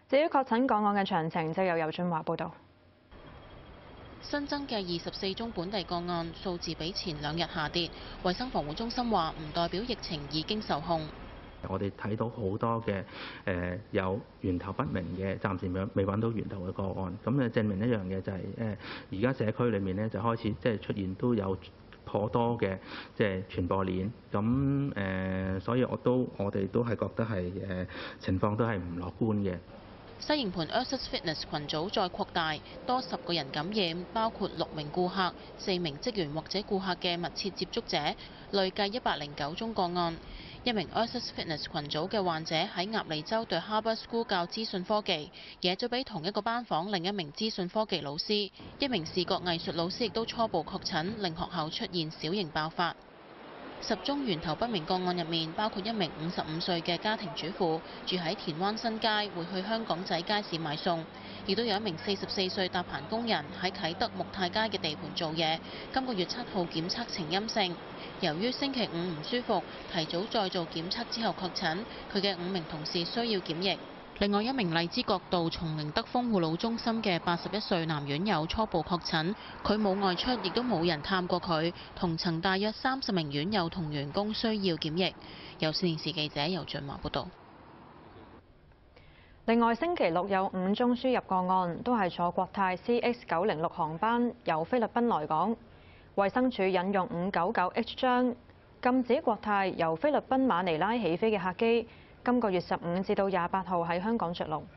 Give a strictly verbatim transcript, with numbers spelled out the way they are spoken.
至於確診個案嘅詳情，就由尤俊華報導。 新增嘅二十四宗本地個案數字比前兩日下跌，衛生防護中心話唔代表疫情已經受控。 我哋睇到好多嘅誒、呃、有源頭不明嘅，暫時未未揾到源頭嘅個案，咁誒證明一樣嘢就係誒而家社區裏面咧就開始即係出現都有頗多嘅即係傳播鏈，咁誒、呃、所以我都我哋都係覺得係誒、呃、情況都係唔樂觀嘅。 西營盤 Ursus Fitness 群組再擴大，多十個人感染，包括六名顧客、四名職員或者顧客嘅密切接觸者，累計一百零九宗個案。一名 Ursus Fitness 群組嘅患者喺鴨脷洲對 Harbour School 教資訊科技，惹咗俾同一個班房另一名資訊科技老師。一名視覺藝術老師亦都初步確診，令學校出現小型爆發。十宗源頭不明個案入面，包括一名五十五歲嘅家庭主婦，住喺田灣新街，會去香港仔街市買餸；亦都有一名四十四歲搭棚工人喺啟德木泰街嘅地盤做嘢，今個月七號檢測呈陰性。由於星期五唔舒服，提早再做檢測之後確診，佢嘅五名同事需要檢疫。另外一名荔枝角道松寧德豐護老中心嘅八十一歲男院友初步確診，佢冇外出，亦都冇人探過佢。同層大約三十名院友同員工需要檢疫。有線電視記者尤俊華報導。 另外，星期六有五宗輸入個案，都係坐國泰 C X 九零六航班由菲律賓來港。衛生署引用五九九 H 章，禁止國泰由菲律賓馬尼拉起飛嘅客機今個月十五至到廿八號喺香港着陸。